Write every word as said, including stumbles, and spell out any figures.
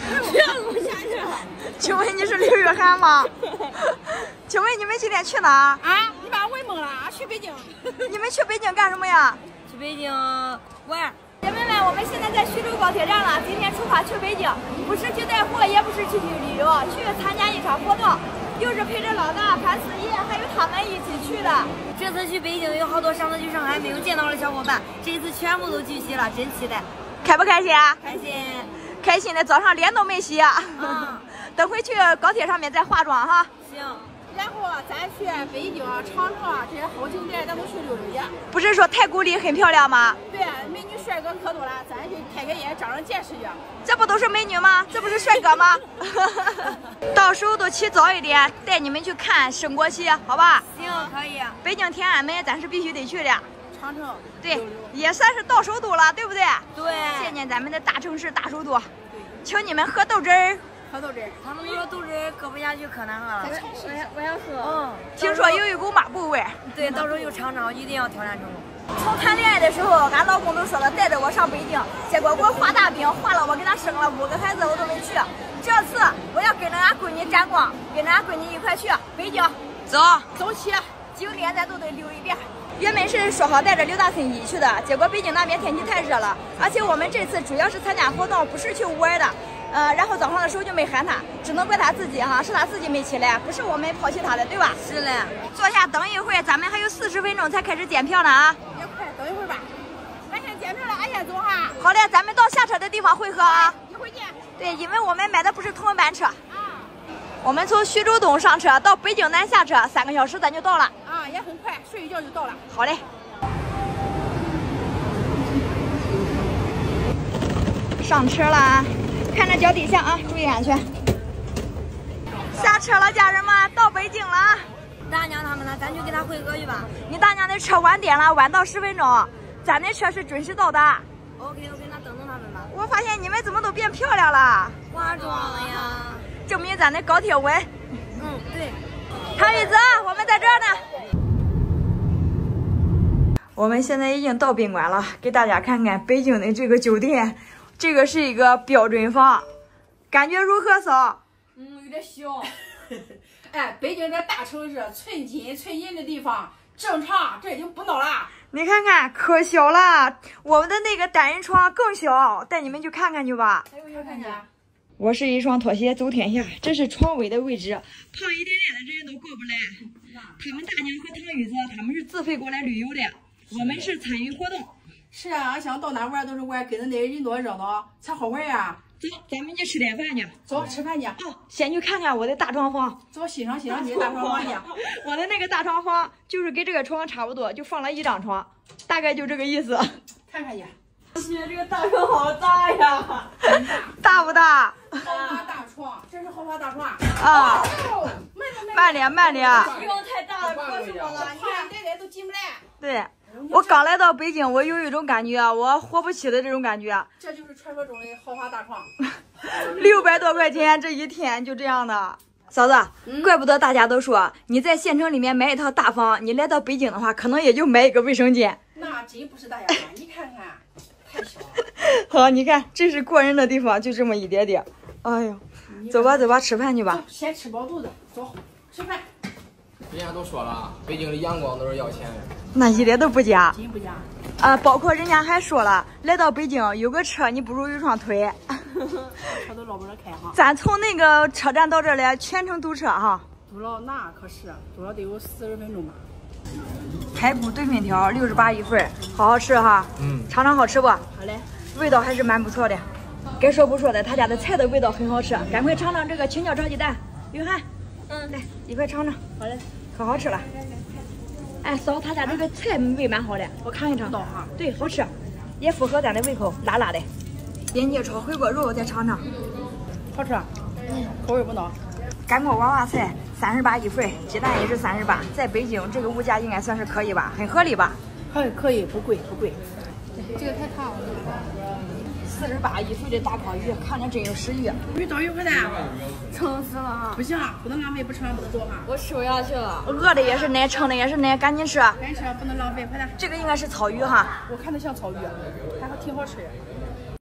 不要录下去了。 请问你是刘雨涵吗？请问你们今天去哪？ 啊，你把我蒙了，去北京。 你们去北京干什么呀？ 去北京玩。姐妹们，我们现在在徐州高铁站了，今天出发去北京，不是去带货，也不是去旅游，去参加一场活动，又是陪着老大潘思怡还有他们一起去的。 这次去北京有好多上次去上海没有见到的小伙伴，这一次全部都聚齐了，真期待。 开不开心啊？ 开心， 开心的早上脸都没洗啊。 嗯， 等回去高铁上面再化妆哈。 行。 然后咱去北京、长城这些好景点，咱都去溜溜去。 不是说太古里很漂亮吗？ 对，美女帅哥可多了，咱去开开眼，长长见识去。 这不都是美女吗？这不是帅哥吗？到时候都起早一点，带你们去看升国旗，好吧？ 行，可以。 北京天安门咱是必须得去的。 长城。 对，也算是到首都了，对不对？ 对。 见见咱们的大城市、大首都。请你们喝豆汁儿。 喝豆汁儿， 他们说豆汁儿喝不下去，可难喝了。 我也我也喝。 嗯， 听说有一股抹布味儿。 对，到时候有尝尝，一定要挑战成功。 从谈恋爱的时候，俺老公都说了带着我上北京，结果给我画大饼，画了我给他生了五个孩子，我都没去。这次我要跟着俺闺女沾光，跟着俺闺女一块去北京。走， 走起， 景点咱都得溜一遍。原本是说好带着刘大森一起去的，结果北京那边天气太热了，而且我们这次主要是参加活动，不是去玩的。呃，然后早上的时候就没喊他，只能怪他自己哈，是他自己没起来，不是我们抛弃他的，对吧？ 是嘞。 坐下等一会儿，咱们还有四十分钟才开始检票呢啊！ 也快，等一会儿吧。俺先检票了，俺先走哈。 好嘞，咱们到下车的地方汇合啊。 一会儿见。 对，因为我们买的不是同一班车。啊。我们从徐州东上车到北京南下车，三个小时咱就到了。 啊，也很快，睡一觉就到了。 好嘞。上车了。看着脚底下啊，注意安全。下车了，家人们，到北京了。 大娘他们呢？咱去给他汇合去吧。 你大娘的车晚点了，晚到十分钟。咱的车是准时到达。 OK OK， 那等等他们吧。 我发现你们怎么都变漂亮了？ 化妆了呀， 证明咱的高铁稳。 嗯，对。 唐玉子，我们在这儿呢。我们现在已经到宾馆了，给大家看看北京的这个酒店。这个是一个标准房，感觉如何嫂？ 嗯，有点小。哎，北京这大城市，寸金寸银的地方，正常，这已经不孬了。 你看看，可小了，我们的那个单人床更小，带你们去看看去吧。 哎，我想看见。 我是一双拖鞋走天下，这是床尾的位置，胖一点点的人都过不来。他们大娘和唐玉子，他们是自费过来旅游的，我们是参与活动。 是啊，俺想到哪玩都是玩，跟着那人多热闹，才好玩呀。 走，咱们去吃点饭去。 走，吃饭去。 哦，先去看看我的大床房。 走，欣赏欣赏你的大床房去。 我的那个大床房就是跟这个床差不多，就放了一张床，大概就这个意思。 看看去。 姐，这个大床好大呀！ 大不大？ 豪华大床，这是豪华大床啊！ 哦、 慢点，慢点。 这床太大了，可是我了， 你看奶奶都进不来。 对。我刚来到北京，我有一种感觉，我活不起的这种感觉。 这就是传说中的豪华大床， 六百多块钱这一天就这样的。嫂子，嗯、怪不得大家都说你在县城里面买一套大房，你来到北京的话，可能也就买一个卫生间。 那真不是大家你看看，太小了。 好，你看这是过人的地方，就这么一点点。哎呦，走吧走吧，吃饭去吧。 先吃饱肚子，走吃饭。 人家都说了，北京的阳光都是要钱的， 那一点都不假， 真不假。 啊，包括人家还说了，来到北京有个车，你不如有双腿。 车都绕不着开哈。 咱从那个车站到这儿来，全程堵车哈。 堵了那可是，堵了得有四十分钟吧。 排骨炖粉条六十八一份，好好吃哈。嗯，尝尝好吃不？好嘞， 味道还是蛮不错的。该说不说的，他家的菜的味道很好吃，赶快尝尝这个青椒炒鸡蛋。约翰，嗯，来一块尝尝。 好嘞。 可好吃了，哎，嫂，他家这个菜味蛮好的，我尝一尝。哈，对，好吃，也符合咱的胃口，辣辣的。边界炒回锅肉，再尝尝。 好吃，嗯，口味不孬。 干锅娃娃菜三十八一份，鸡蛋也是三十八，在北京这个物价应该算是可以吧，很合理吧？ 可以可以，不贵不贵。这个太烫了。 四十八一份的大烤鱼，看着真有食欲。 鱼早鱼回来， 撑死了哈！ 不行，不能浪费，不吃完不能走哈。 我吃不下去了， 饿的也是奶，撑的也是奶，赶紧吃。 赶紧吃，不能浪费，快点。 这个应该是草鱼哈， 我看着像草鱼，还挺好吃。